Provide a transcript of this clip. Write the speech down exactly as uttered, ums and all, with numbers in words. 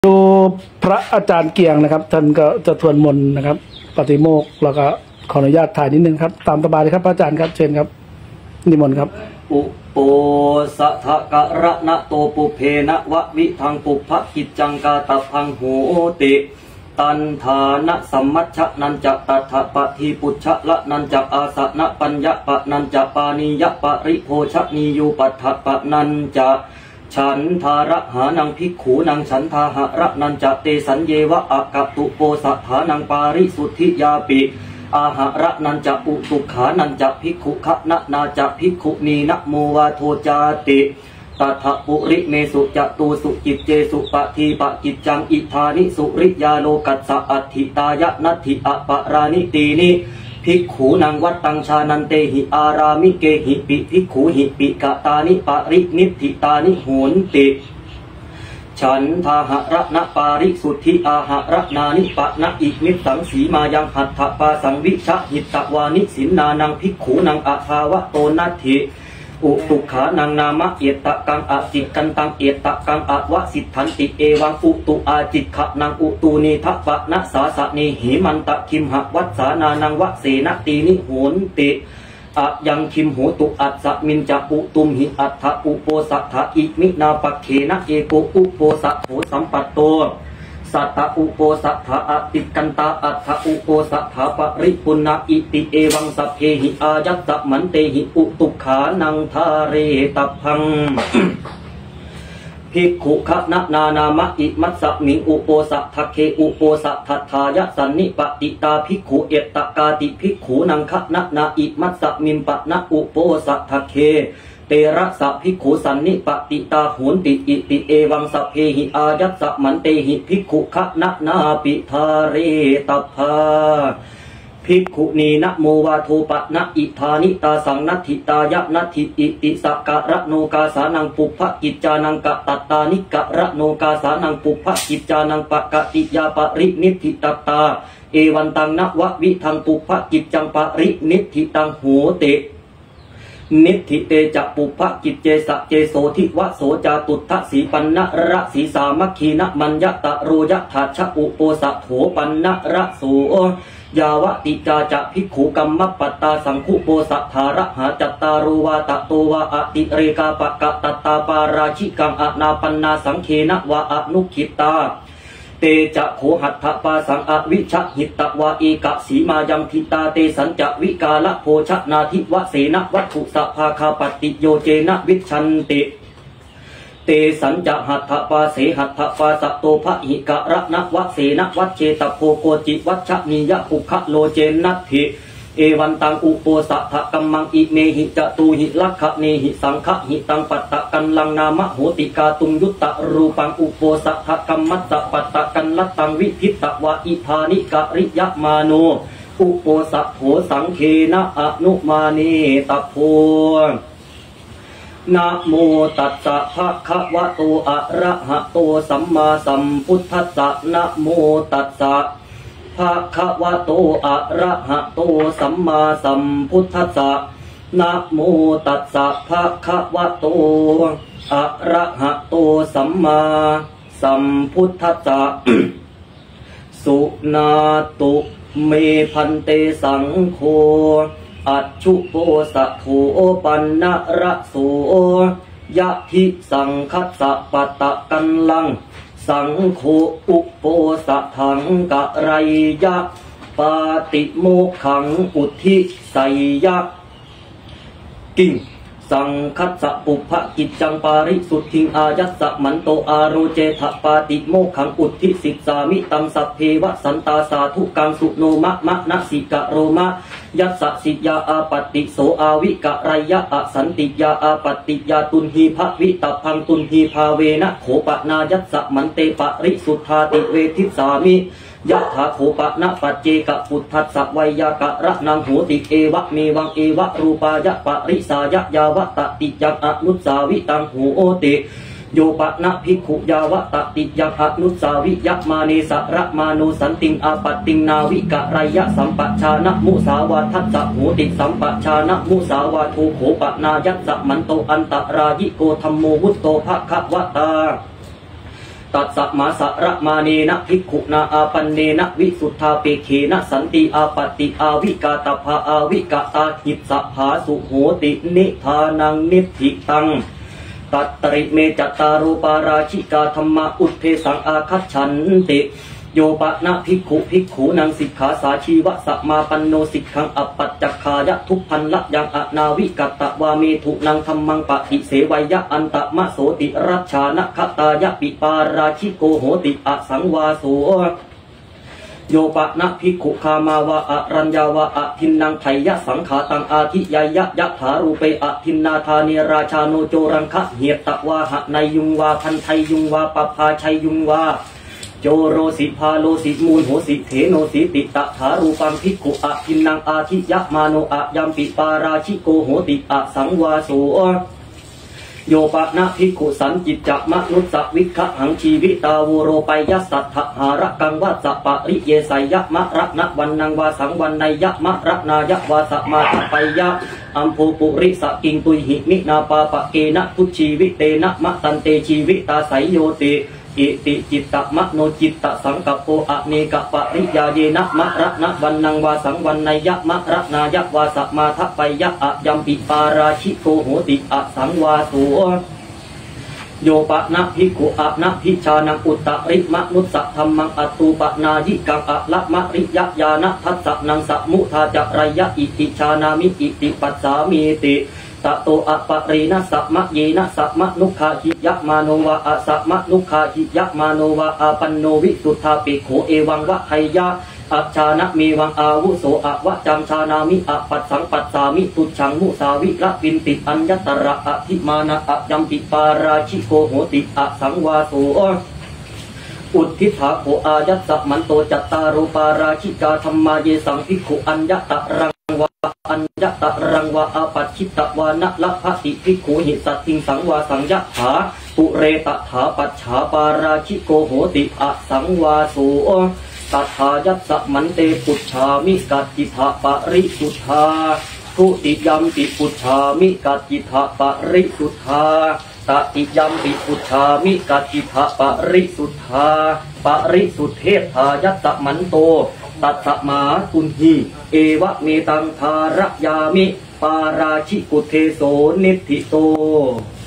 ดูพระอาจารย์เกียงนะครับท่านก็จะทวนมนต์นะครับปฏิโมกข์แล้วก็ขออนุญาตถ่ายนิดนึงครับตามสบายเลยครับพระอาจารย์ครับเชิญครับนิมนต์ครับอุโปสัทกะระนะโตปุเพนะวะวิทังปุพพกิจจังกาตพังโหติตันฐานะสัมมัชฌะนันจะตัทถปะทีปุชฌะละนันจะอาสนะปัญญะปะนันจะปานิยะปะริโภชนียูปัฏฐปะนันจะฉันทาระหานังภิกขูนังฉันทาหะระนันจะเตสัญเยวะอะกะตุโปสัทธานังปาริสุทธิยาปิอาหะระนันจะอุตุขานันจะภิกขุคะนะนาจะภิกขุนีนะโมวาโทจาติตัทปุริเมสุจตูสุจิตเจสุปะทีปะกิจจังอิธานิสุริยาโลกัสสะอัตถิตายะนัตถิอะปะรานิตีนิภิกขูนังวัตตังชานันเตหิอารามิเกหิปิภิกขูหิปิกะตานิปะรินิธิตานิโหนติฉันทาหะระนะปาริสุทธิอาหะระนานิปะนะอิมิสังสีมายังหัตถปาสังวิชะหิตตวานิสินนานังภิกขูนังอาภาวะโตนัตถิอุตุขานังนามะเอตตะกังอาจิกันตังเอตตะกังอาวะสิทธันติเอวังอุตุอาจิขะนังอุตูนีทัพปะนะสาสะเนหิมันตะคิมหะวัสสานานังวะเสนตีนิโหนติอะยังคิมโหตุอัสสะมินจะอุตุมหิอัฏฐอุโปสัทธะอิมินาปะเขนะเอโกอุโปสัทโธสัมปัตโตสัตตะอุโปสัทธะอติกันตาอัฏฐอุโปสัทธะปริปุณณอิติเอวังสัพเพหิอายัสสะมันเตหิอุตุขานังทาเรตัพพังภิกขุคะนะนานามะอิมัสสะมิงอุโปสัทธะเคอุโปสัทธทายะสันนิปติตาภิกขุเอตตะกาติภิกขุนังคะนะนาอิมัสสะมิมปะนะอุโปสัทธะเคเตระสะภิกขุสันนิปติตาโหนติอิติเอวังสัพเพหิอายัสสะมันเตหิภิกขุคะนะนาปิทาเรตัพพาภิกขุนีนะโมวาโทปะนะอิธานิตาสังนัตถิตายะนัตถิอิติสักกะระโนกาสานังปุพพกิจจานังกะตัตตานิกะระโนกาสานังปุพพกิจจานังปะกะติยาปรินิธิตัตตาเอวันตังนะวะวิทังปุพพกิจจังปรินิธิตังโหตินิธิเตจะปุพพกิจเจสะเจโสทิวะโสจาตุทะสีปันนะระสีสามัคคีนะมัญญตะโรยะทัชชะอุโปสะโถปันนะระโสยาวะติจาจะภิกขุกัมมปัตตาสังคุโปสัทธาระหาจัตตารุวาตะโตวะอติเรกาปะกะตัตตาปาราชิกังอนาปันนาสังเขนะวะอนุขิตาเตจะโขหัตถปาสังอวิชหิตตวะเอกะสีมายังทิตาเตสัญจะวิกาละโภชนาทิวะเสนะวัตถุสภาคาปติโยเจนะวิชันติเตสัญจะหัตถปาเสหัตถปาสโตภหิกะระนะวะเสนะวัชเชตโพโกจิวัชนิยะภุคะโลเจนัตถิเอวันตังอุโปสัทธกัมมังอิเมหิจตูหิลักขเนหิสังฆหิตังปัตตะกันลังนามะโหติกาตุงยุตตะรูปังอุโปสัทธกัมมัสสะปัตตะกันลัตตังวิพิตตะวะอิธานิกะริยะมาโนอุโปสัทโธสังเคนะอนุมาเนตโพนะโมตัสสะภะคะวะโตอะระหะโตสัมมาสัมพุทธัสสะนะโมตัสสะภะคะวะโตอะระหะโตสัมมาสัมพุทธัสสะนะโมตัสสะภะคะวะโตอะระหะโตสัมมาสัมพุทธัสสะสุนาตุเมพันเตสังโฆอัจฉุโปสัทโธปันนะระโสยะทิสังคัสสะปะตะกันลังสังโฆอุโปสัทธังกะไรยะปาติโมขังอุทิไสยะกิ่งสังคัสสะปุพพกิจจังปาริสุทธิงอายัสสะมันโตอาโรเจทะปาติโมขังอุทิสิกสามิตังสัพเพวะสันตาสาธุกังสุโนมะมะนะสิกะโรมะยัสสะสิยาอาปติโสอาวิกะไรยะอสันติยาอาปติยาตุนหีภวิตพังตุนหีภาเวนะโขปนายัสสะมันเตปริสุทธาติเวทิสามิยะถาโขปะนะปัจเจกะปุถทัสสะวัยยากะระนังโหติเอวะเมวังเอวะรูปายะปริสายะยาวะตติยังอนุสาวิตังโหติโยปะนะภิกขุยาวะตติยังอนุสาวิยะมาเนสระมานุสันติงอาปติงนาวิกะไรยะสัมปชานะมุสาวาทัสสะโหติสัมปชานะมุสาวาโทโขปะนายัสสะมันโตอันตรายิโกธัมโมวุตโตภะคะวะตาตัสสะมาสะระมาเนนะภิกขุนาอาปันเนนะวิสุทธาเปเขนะสันติอาปติอาวิกาตภาอาวิกาตาหิตสภาสุโหตินิทานังนิธิตังตัตตริเมจัตตารูปาราชิกาธรรมะอุทเทสังอาคัจฉันติโยปะนะภิกขุภิกขุนังสิกขาสาชีวะสัมมาปันโนสิกขังอปัจจคายะทุพพันละยังอนาวิกัตตวาเมถุนังธรรมังปะติเสวัยยะอันตะมะโสติรัชชานะคตายะปิปาราชิโกโหติอสังวาโสโยปะนะภิกขุคามาวะอรัญญาวะอทินนังไถยะสังขาตังอาทิยายะยะถารูเปอทินนาธาเนราชาโนโจรังคะเหตตะวาหะในยุงวาพันไทยุงวาปภาชัยยุงวาโจโรสิพาโลสิมูลโหสิเถโนสิติตะถารูปังภิกขุอทินนังอาทิยะมาโนอะยัมปิปาราชิโกโหติอสังวาโสโยปะนะภิกขุสันจิตจะมนุสสวิคะหังชีวิตาวูโรไปยัสสัทธหาระกังวัสสะปะริเยสัยยะมะระนะวันนังวาสังวันนยะมะระนายะวาสมาทไปยะอัมโพปุริสกิงตุยหิมินาปาปะเกนะพุชีวิเตนะมะตันเตชีวิตาไสโยติอิติจิตตมโนจิตตสังกัปโปอเนกปะริยาเยนะมะระนะวันนังวาสังวันนยะมะระนายะวาสมาทไปยะอะยัมปิปาราชิโกโหติอสังวาโสโยปะนะภิกขุอะนะพิชานังอุตตริมนุสสะธรรมังอตูปนายิกังอะละมะริยะญาณทัสสะนังสมุทาจะระยะอิติชานามิอิติปัสสามีติตะโตอะปะรีนะสัมมะเยนะสัมมะนุขาหิยะมาโนวะอะสัมมะนุขาหิยะมาโนวะอาปันโนวิสุทธาปิโขเอวังวะไทยะอัจฉานะเมวังอาวุโสอะวะจังชานามิอะปัสสังปัสสามิตุชังมุสาวิละวินติอัญญตระอะทิมานะอะยัมปิปาราชิโกโหติอะสังวาโสอุทธิภาโขอายัสสะมันโตจัตตารูปาราชิกาธรรมาเยสังภิกขุอัญญตรังวะอัญญตรังวะอาปัจฉิตวานะละภติภิกขุหิสัตติงสังวาสังยะถาปุเรตถาปัจฉาปาราชิโกโหติอะสังวาโสตัทายัสสะมันเตปุจฉามิกัจจิทะปริสุทธาทุติยัมปิปุจฉามิกัจจิทะปริสุทธาตติยัมปิปุจฉามิกัจจิทะปริสุทธาปริสุทธเทธายัสสะมันโตตัสสะมาตุนหีเอวะเมตังทารยามิปาราชิกุเทโสนิธิโต